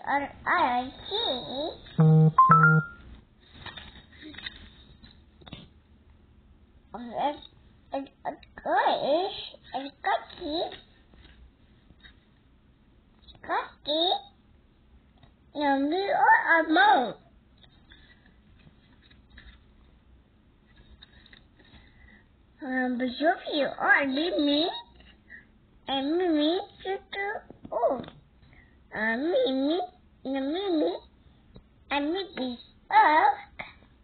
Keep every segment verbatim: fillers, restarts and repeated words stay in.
an iron key. And and a grace and cookie. Cookie. No, we are a moon. Um, but you are me, and me, to do, oh, uh, me, and me, and me, be up,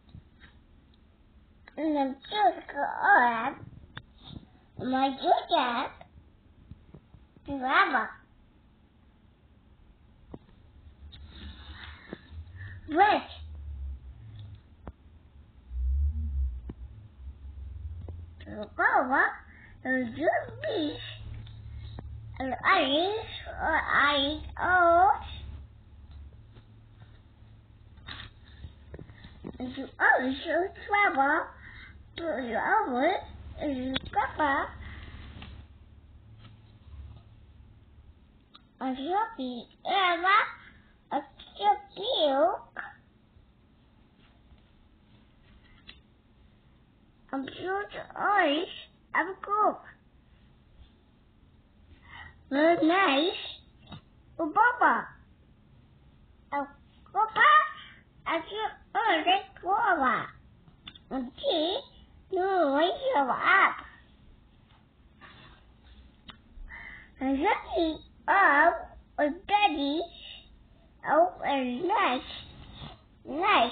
and then just go up, my good up, forever. Wait. Go and do this, and eyes or eyes out, and you also travel to your own and you cover, and you'll be ever a milk, and beautiful eyes of gold. Very nice, oh, Papa. Oh, Papa, I feel early Papa. And tea, you wake you up. And looking up with Daddy, oh, very nice, nice.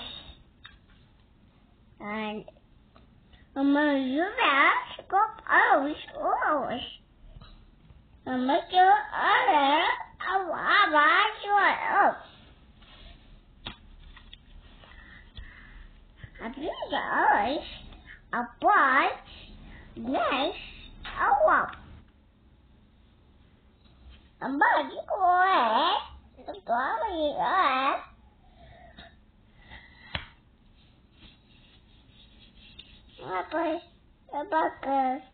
And Mama, you have go always, always. And make your other a lava your I think the eyes a bright, nice, a walk. And by the way, the body are Bye bye. Bye bye.